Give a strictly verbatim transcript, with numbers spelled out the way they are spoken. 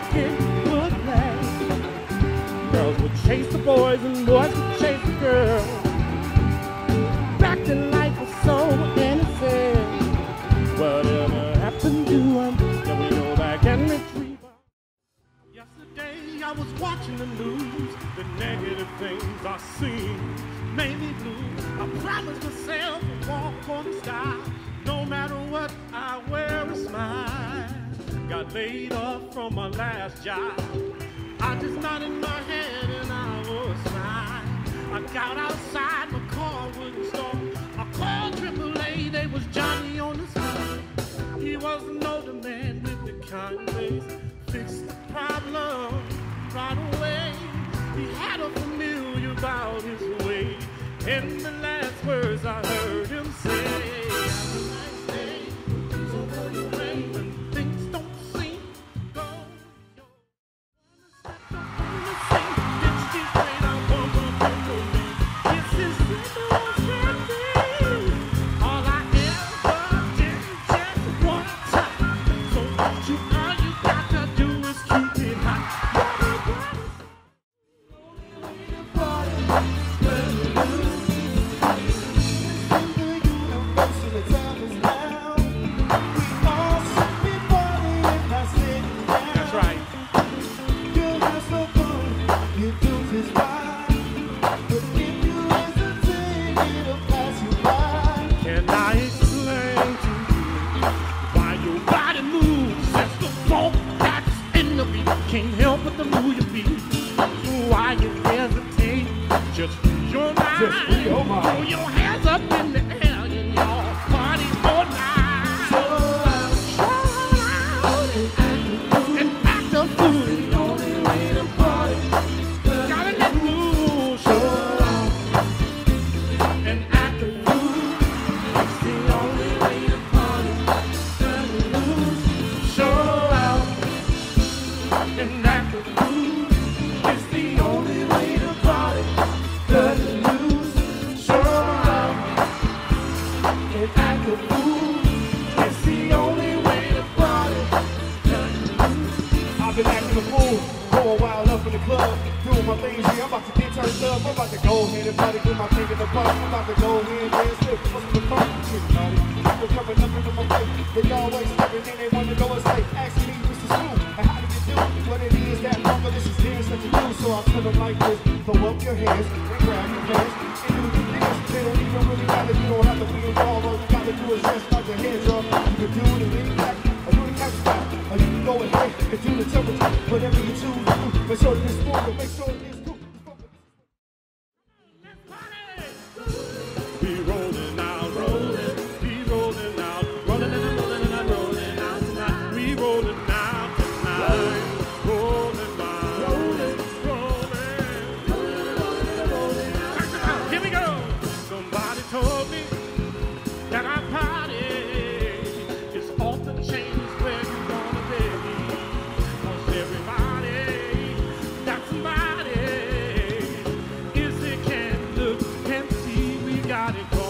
it would play. Girls would chase the boys and boys would chase the girls. Back then life was so innocent. Whatever happened to them, can we go back and retrieve them? Yesterday I was watching the news. The negative things I seen made me blue. I promised myself a walk on the sky. No matter what, I wear a smile. Got laid off from my last job. I just nodded my head and I was fine. I got outside, my car wouldn't stop. I called triple A, they was Johnny on the spot. He was an older man with the kind face. Fixed the problem right away. He had a familiar about his way. And the last words I heard him say, have a nice day, so for you rain when things don't seem to go your way. It's this great album of memory. This is the most thing. All I ever did just one time. So what you all you got to do is keep it hot. Can I explain to you why your body moves? That's the fault that's in the beat. Can't help but to move your feet. Why you hesitate? Just free your mind. Just free your mind. Throw your hands up in the air and your party all night. Show out, show out, and act the fool. It's the only way to party. Gotta get loose. Show out and act the fool. It's the only way to party. Gotta lose. Show out and act the fool. It's the only way to party. Gotta lose. Show out and act the fool. It's the only way to party. I've been acting a fool, going wild up in the club, doing my things. Yeah, I'm about to get turned up. I'm about to go ahead and party, put my thing in the park. I'm about to go ahead and dance, slip, what's the fun? Everybody, people coming up into my face. They always stepping in, they want to go and say, asking me, Mister School, and how did you do? What it is that Funkalicious is such a do. So I'll tell them like this: throw up your hands and grab your pants and do the dance. They don't even really matter. You don't have to be involved. All you gotta do is just start your hands up. You can do the lean back or do the catch back, or you can go ahead and do the temperature. Whatever you choose to do, make sure that it's smooth and make sure that it's cool. We rolling out, rolling, we rolling out, rolling and rolling and rolling out tonight. We rolling out tonight, rolling out, rolling, rolling, rolling out. Here we go. Somebody told me that our party is off the chains where you wanna be. 'Cause everybody got somebody is it can look and see we got it going.